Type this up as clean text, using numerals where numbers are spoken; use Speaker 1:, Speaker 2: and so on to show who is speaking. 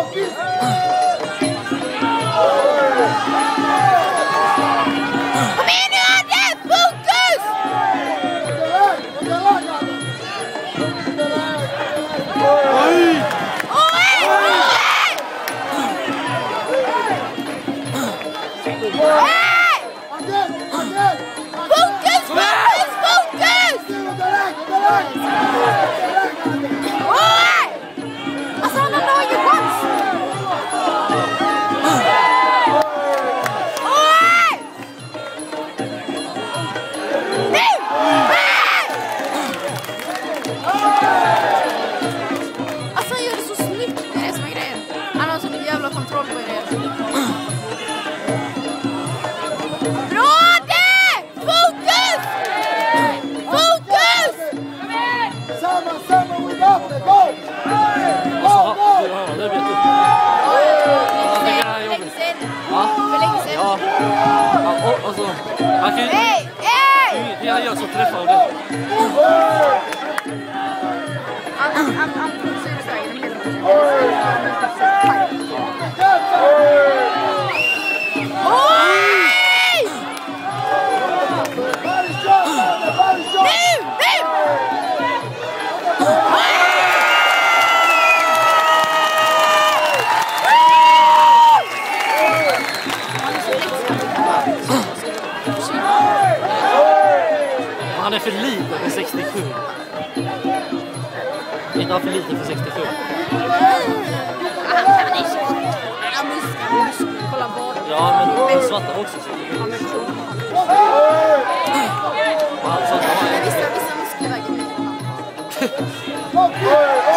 Speaker 1: igen nu, Adde! Fokus!
Speaker 2: Oj!
Speaker 1: Fokus! Alltså han har laget chans! Alltså han gör det så snyggt, det är det som är grejen. Han har så jävla kontroll på det. Bra det! Fokus! Fokus!
Speaker 3: Samma, we got it, go!
Speaker 2: Ja, det vet du.
Speaker 1: För länge sedan. För länge sedan.
Speaker 2: Ja. Alltså, han kan ju...
Speaker 1: Hej!
Speaker 2: Han gör så träffar det.
Speaker 1: Han producerar så här genom hela tiden. Oj!
Speaker 2: Han är för liten för 67. Inte han för liten för 67.
Speaker 1: Kolla bort.
Speaker 2: Ja, men svarta också.
Speaker 1: Vissa muskler väger mycket.